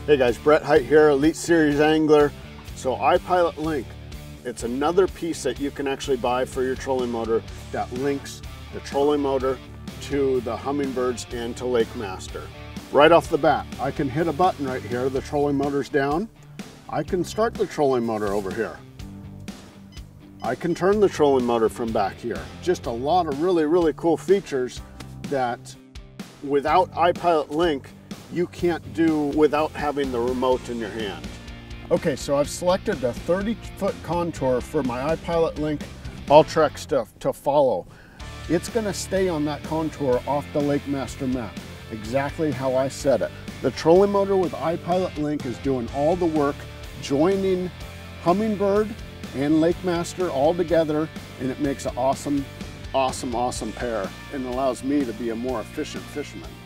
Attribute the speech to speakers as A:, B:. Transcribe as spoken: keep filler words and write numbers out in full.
A: Hey guys, Brett Hite here, Elite Series Angler. So iPilot Link, it's another piece that you can actually buy for your trolling motor that links the trolling motor to the Humminbirds and to Lake Master. Right off the bat, I can hit a button right here, the trolling motor's down. I can start the trolling motor over here. I can turn the trolling motor from back here. Just a lot of really, really cool features that without iPilot Link, you can't do without having the remote in your hand. Okay, so I've selected a thirty foot contour for my iPilot Link Ultrex stuff to follow. It's gonna stay on that contour off the Lake Master map, exactly how I set it. The trolling motor with iPilot Link is doing all the work, joining Humminbird and Lake Master all together, and it makes an awesome, awesome, awesome pair, and allows me to be a more efficient fisherman.